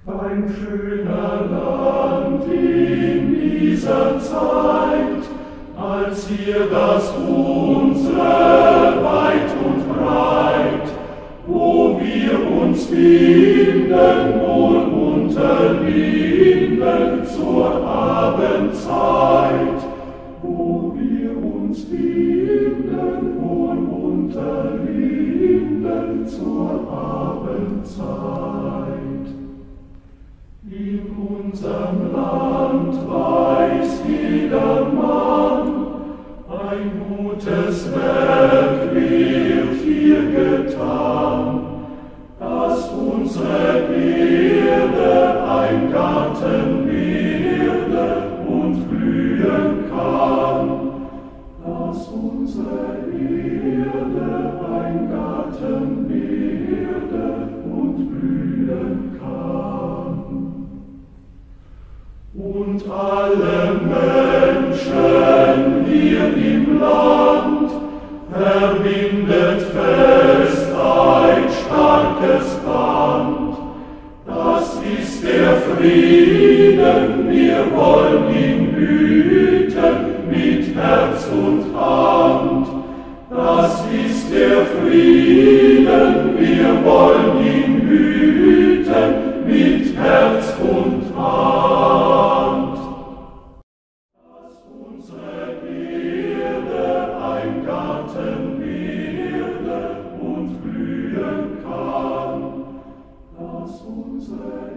Ein schöner Land in dieser Zeit, als hier das unsere weit und breit, wo wir uns finden, wohl unter Linden zur Abendzeit, wo wir uns finden, wohl unter Linden zur Abendzeit. In unserem Land weiß jeder Mann, ein gutes Werk wird hier getan, dass unsere Erde ein Garten werde und blühen kann, dass unsere Erde ein Garten werde und blühen kann. Und alle Menschen hier im Land verbindet fest ein starkes Band. Das ist der Frieden, wir wollen ihn hüten mit Herz und Hand. Das ist der Frieden, wir wollen ihn hüten mit Herz und Hand. Dass unsere Erde ein Garten werde und blühen kann, dass unsere